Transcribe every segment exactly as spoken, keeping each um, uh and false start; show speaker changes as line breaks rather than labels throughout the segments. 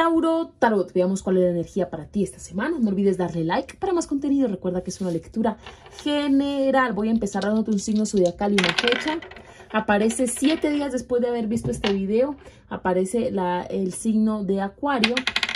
Tauro Tarot, veamos cuál es la energía para ti esta semana. No olvides darle like para más contenido. Recuerda que es una lectura general. Voy a empezar dándote un signo zodiacal y una fecha. Aparece siete días después de haber visto este video. Aparece la, el signo de Acuario,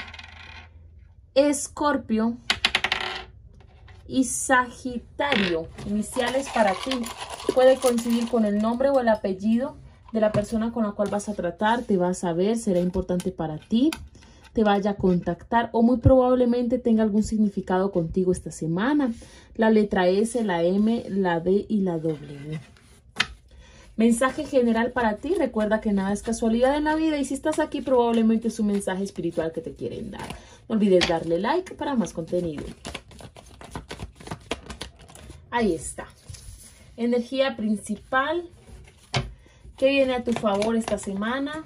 Escorpio y Sagitario. Iniciales para ti. Puede coincidir con el nombre o el apellido de la persona con la cual vas a tratar, te vas a ver, será importante para ti, te vaya a contactar o muy probablemente tenga algún significado contigo esta semana. La letra S, la M, la D y la W. Mensaje general para ti. Recuerda que nada es casualidad en la vida y si estás aquí probablemente es un mensaje espiritual que te quieren dar. No olvides darle like para más contenido. Ahí está. Energía principal. ¿Qué viene a tu favor esta semana?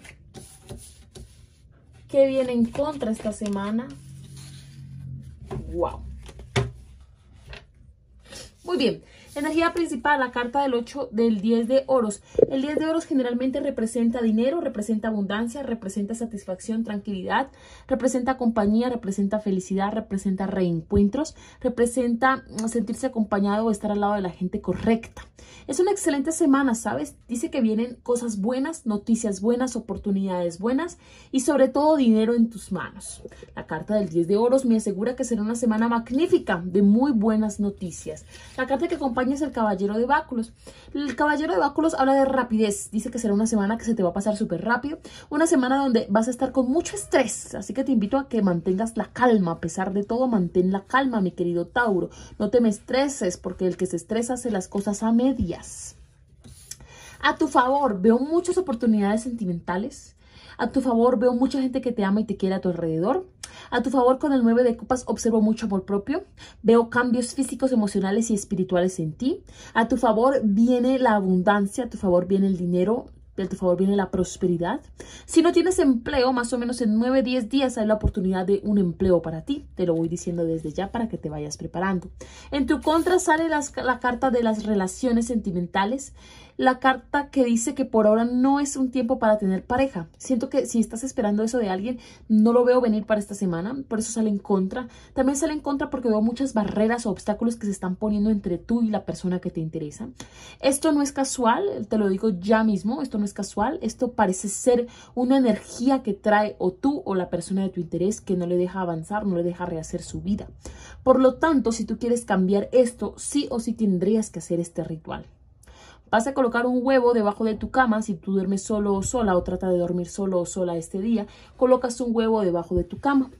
¿Qué viene en contra esta semana? ¡Wow! Muy bien. Energía principal, la carta del ocho del diez de oros. El diez de oros generalmente representa dinero, representa abundancia, representa satisfacción, tranquilidad, representa compañía, representa felicidad, representa reencuentros, representa sentirse acompañado o estar al lado de la gente correcta. Es una excelente semana, ¿sabes? Dice que vienen cosas buenas, noticias buenas, oportunidades buenas y sobre todo dinero en tus manos. La carta del diez de oros me asegura que será una semana magnífica de muy buenas noticias. La carta que acompaña es el caballero de báculos. El caballero de báculos habla de rapidez. Dice que será una semana que se te va a pasar súper rápido. Una semana donde vas a estar con mucho estrés. Así que te invito a que mantengas la calma. A pesar de todo, mantén la calma, mi querido Tauro. No te me estreses porque el que se estresa hace las cosas a medias. A tu favor, veo muchas oportunidades sentimentales. A tu favor, veo mucha gente que te ama y te quiere a tu alrededor. A tu favor, con el nueve de copas, observo mucho amor propio. Veo cambios físicos, emocionales y espirituales en ti. A tu favor viene la abundancia, a tu favor viene el dinero, a tu favor viene la prosperidad. Si no tienes empleo, más o menos en nueve, diez días hay la oportunidad de un empleo para ti. Te lo voy diciendo desde ya para que te vayas preparando. En tu contra sale las, la carta de las relaciones sentimentales. La carta que dice que por ahora no es un tiempo para tener pareja. Siento que si estás esperando eso de alguien, no lo veo venir para esta semana. Por eso sale en contra. También sale en contra porque veo muchas barreras o obstáculos que se están poniendo entre tú y la persona que te interesa. Esto no es casual, te lo digo ya mismo. Esto no es casual. Esto parece ser una energía que trae o tú o la persona de tu interés que no le deja avanzar, no le deja rehacer su vida. Por lo tanto, si tú quieres cambiar esto, sí o sí tendrías que hacer este ritual. Vas a colocar un huevo debajo de tu cama. Si tú duermes solo o sola o trata de dormir solo o sola este día, colocas un huevo debajo de tu cama.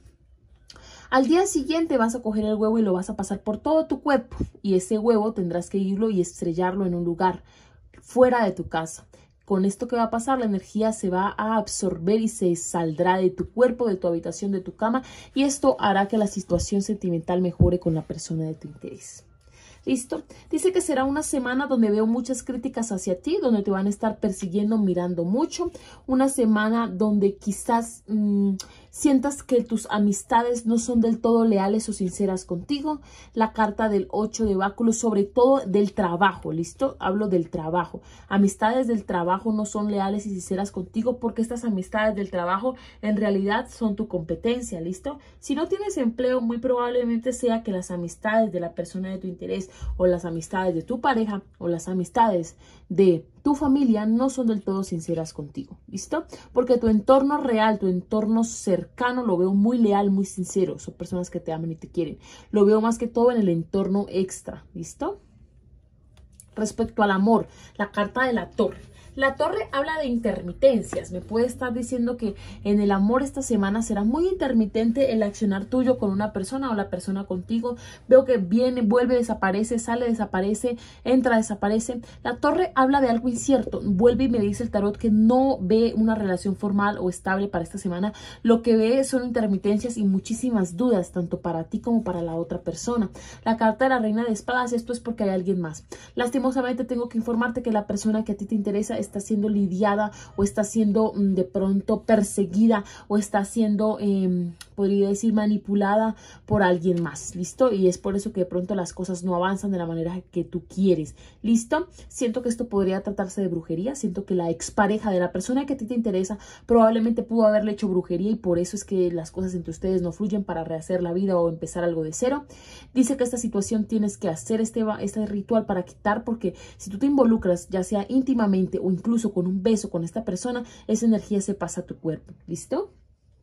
Al día siguiente vas a coger el huevo y lo vas a pasar por todo tu cuerpo. Y ese huevo tendrás que irlo y estrellarlo en un lugar fuera de tu casa. Con esto que va a pasar, la energía se va a absorber y se saldrá de tu cuerpo, de tu habitación, de tu cama. Y esto hará que la situación sentimental mejore con la persona de tu interés. ¿Listo? Dice que será una semana donde veo muchas críticas hacia ti, donde te van a estar persiguiendo, mirando mucho. Una semana donde quizás mmm, sientas que tus amistades no son del todo leales o sinceras contigo. La carta del ocho de báculos, sobre todo del trabajo, ¿listo? Hablo del trabajo. Amistades del trabajo no son leales y sinceras contigo porque estas amistades del trabajo en realidad son tu competencia, ¿listo? Si no tienes empleo, muy probablemente sea que las amistades de la persona de tu interés o las amistades de tu pareja o las amistades de tu familia no son del todo sinceras contigo, ¿listo? Porque tu entorno real, tu entorno cercano lo veo muy leal, muy sincero. Son personas que te aman y te quieren. Lo veo más que todo en el entorno extra, ¿listo? Respecto al amor, la carta de la torre. La torre habla de intermitencias. Me puede estar diciendo que en el amor esta semana será muy intermitente el accionar tuyo con una persona o la persona contigo. Veo que viene, vuelve, desaparece, sale, desaparece, entra, desaparece. La torre habla de algo incierto. Vuelve y me dice el tarot que no ve una relación formal o estable para esta semana. Lo que ve son intermitencias y muchísimas dudas, tanto para ti como para la otra persona. La carta de la reina de espadas, esto es porque hay alguien más. Lastimosamente tengo que informarte que la persona que a ti te interesa está siendo lidiada o está siendo mm, de pronto perseguida o está siendo, eh, podría decir, manipulada por alguien más, ¿listo? Y es por eso que de pronto las cosas no avanzan de la manera que tú quieres, ¿listo? Siento que esto podría tratarse de brujería, siento que la expareja de la persona que a ti te interesa probablemente pudo haberle hecho brujería y por eso es que las cosas entre ustedes no fluyen para rehacer la vida o empezar algo de cero. Dice que esta situación tienes que hacer este, este ritual para quitar, porque si tú te involucras, ya sea íntimamente o incluso con un beso con esta persona, esa energía se pasa a tu cuerpo, ¿listo?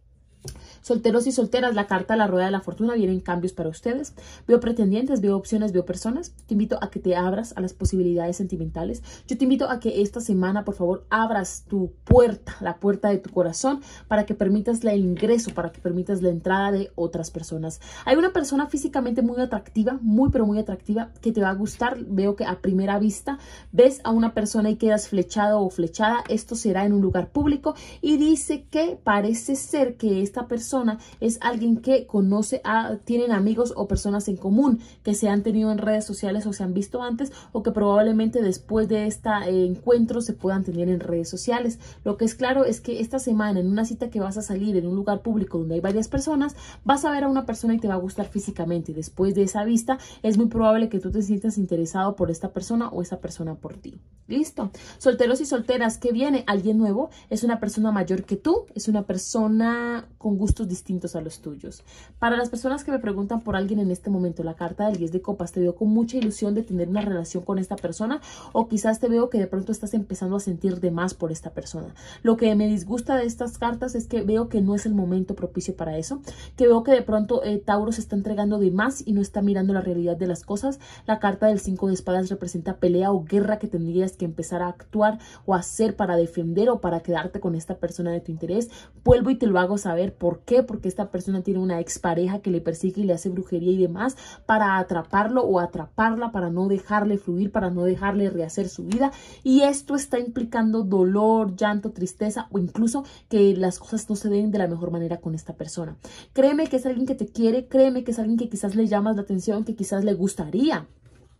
Solteros y solteras, la carta de la rueda de la fortuna, vienen cambios para ustedes. Veo pretendientes, veo opciones, veo personas. Te invito a que te abras a las posibilidades sentimentales. Yo te invito a que esta semana, por favor, abras tu puerta, la puerta de tu corazón, para que permitas el ingreso, para que permitas la entrada de otras personas. Hay una persona físicamente muy atractiva, muy pero muy atractiva, que te va a gustar. Veo que a primera vista ves a una persona y quedas flechado o flechada. Esto será en un lugar público y dice que parece ser que esta persona es alguien que conoce, a, tienen amigos o personas en común que se han tenido en redes sociales o se han visto antes o que probablemente después de este eh, encuentro se puedan tener en redes sociales. Lo que es claro es que esta semana en una cita que vas a salir en un lugar público donde hay varias personas, vas a ver a una persona y te va a gustar físicamente. Después de esa vista es muy probable que tú te sientas interesado por esta persona o esa persona por ti. ¿Listo? Solteros y solteras, ¿qué viene? Alguien nuevo, es una persona mayor que tú, es una persona con gustos distintos a los tuyos. Para las personas que me preguntan por alguien en este momento, la carta del diez de copas, te veo con mucha ilusión de tener una relación con esta persona o quizás te veo que de pronto estás empezando a sentir de más por esta persona. Lo que me disgusta de estas cartas es que veo que no es el momento propicio para eso, que veo que de pronto eh, Tauro se está entregando de más y no está mirando la realidad de las cosas. La carta del cinco de espadas representa pelea o guerra que tendrías que empezar a actuar o hacer para defender o para quedarte con esta persona de tu interés. Vuelvo y te lo hago saber. ¿Por qué? Porque esta persona tiene una expareja que le persigue y le hace brujería y demás para atraparlo o atraparla, para no dejarle fluir, para no dejarle rehacer su vida. Y esto está implicando dolor, llanto, tristeza o incluso que las cosas no se den de la mejor manera con esta persona. Créeme que es alguien que te quiere, créeme que es alguien que quizás le llamas la atención, que quizás le gustaría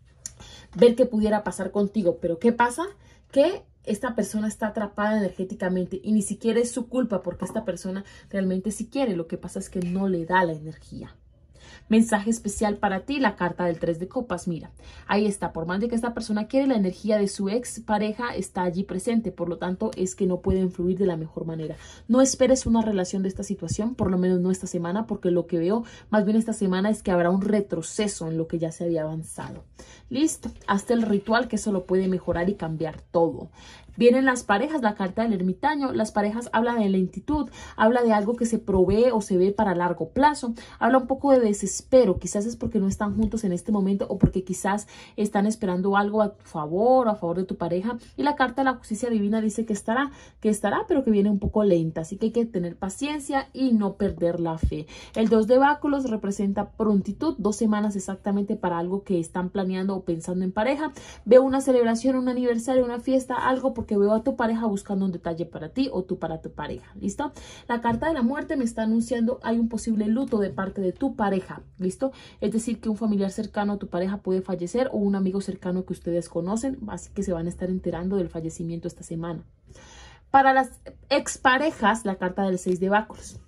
ver qué pudiera pasar contigo. Pero ¿qué pasa? Que esta persona está atrapada energéticamente y ni siquiera es su culpa porque esta persona realmente sí quiere. Lo que pasa es que no le da la energía. Mensaje especial para ti, la carta del tres de copas. Mira, ahí está. Por más de que esta persona quiere, la energía de su ex pareja está allí presente. Por lo tanto, es que no pueden fluir de la mejor manera. No esperes una relación de esta situación, por lo menos no esta semana, porque lo que veo más bien esta semana es que habrá un retroceso en lo que ya se había avanzado. Listo. Hasta el ritual, que eso lo puede mejorar y cambiar todo. Vienen las parejas, la carta del ermitaño. Las parejas habla de lentitud, habla de algo que se provee o se ve para largo plazo, habla un poco de desespero, quizás es porque no están juntos en este momento o porque quizás están esperando algo a tu favor o a favor de tu pareja. Y la carta de la justicia divina dice que estará, que estará, pero que viene un poco lenta, así que hay que tener paciencia y no perder la fe. El dos de báculos representa prontitud, dos semanas exactamente para algo que están planeando o pensando en pareja. Veo una celebración, un aniversario, una fiesta, algo porque que veo a tu pareja buscando un detalle para ti o tú para tu pareja. ¿Listo? La carta de la muerte me está anunciando hay un posible luto de parte de tu pareja. ¿Listo? Es decir, que un familiar cercano a tu pareja puede fallecer o un amigo cercano que ustedes conocen, así que se van a estar enterando del fallecimiento esta semana. Para las exparejas, la carta del seis de báculos.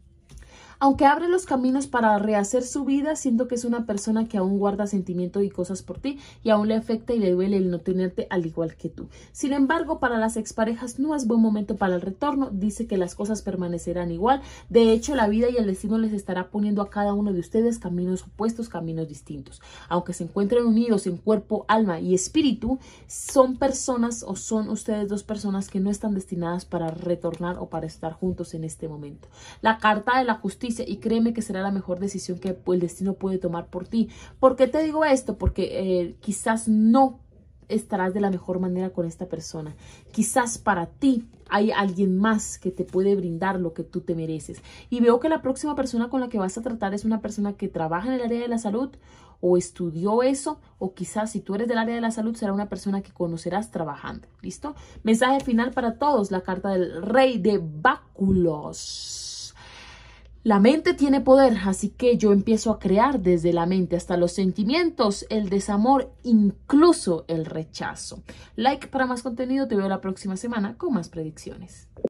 Aunque abre los caminos para rehacer su vida, siento que es una persona que aún guarda sentimientos y cosas por ti y aún le afecta y le duele el no tenerte al igual que tú. Sin embargo, para las exparejas no es buen momento para el retorno. Dice que las cosas permanecerán igual. De hecho, la vida y el destino les estará poniendo a cada uno de ustedes caminos opuestos, caminos distintos. Aunque se encuentren unidos en cuerpo, alma y espíritu, son personas o son ustedes dos personas que no están destinadas para retornar o para estar juntos en este momento. La carta de la justicia, y créeme que será la mejor decisión que el destino puede tomar por ti. ¿Por qué te digo esto? Porque eh, quizás no estarás de la mejor manera con esta persona. Quizás para ti hay alguien más que te puede brindar lo que tú te mereces. Y veo que la próxima persona con la que vas a tratar es una persona que trabaja en el área de la salud o estudió eso, o quizás si tú eres del área de la salud será una persona que conocerás trabajando. ¿Listo? Mensaje final para todos, la carta del rey de báculos. La mente tiene poder, así que yo empiezo a crear desde la mente hasta los sentimientos, el desamor, incluso el rechazo. Like para más contenido, te veo la próxima semana con más predicciones.